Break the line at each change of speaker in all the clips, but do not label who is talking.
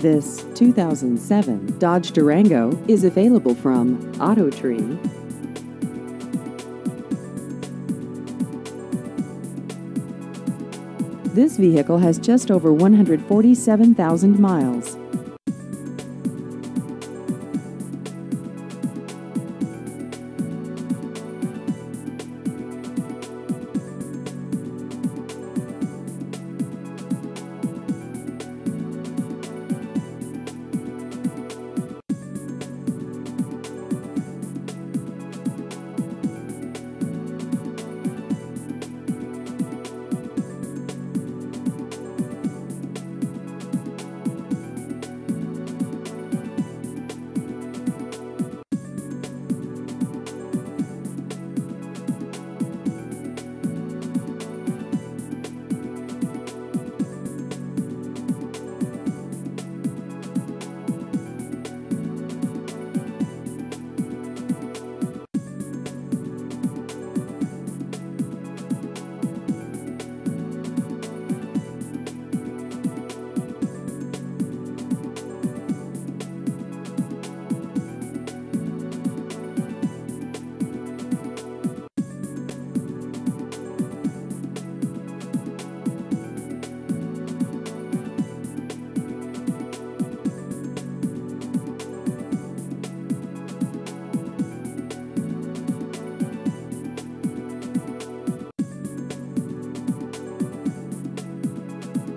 This 2007 Dodge Durango is available from AutoTree. This vehicle has just over 147,000 miles.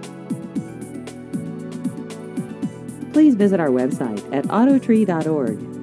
Please visit our website at autotree.org.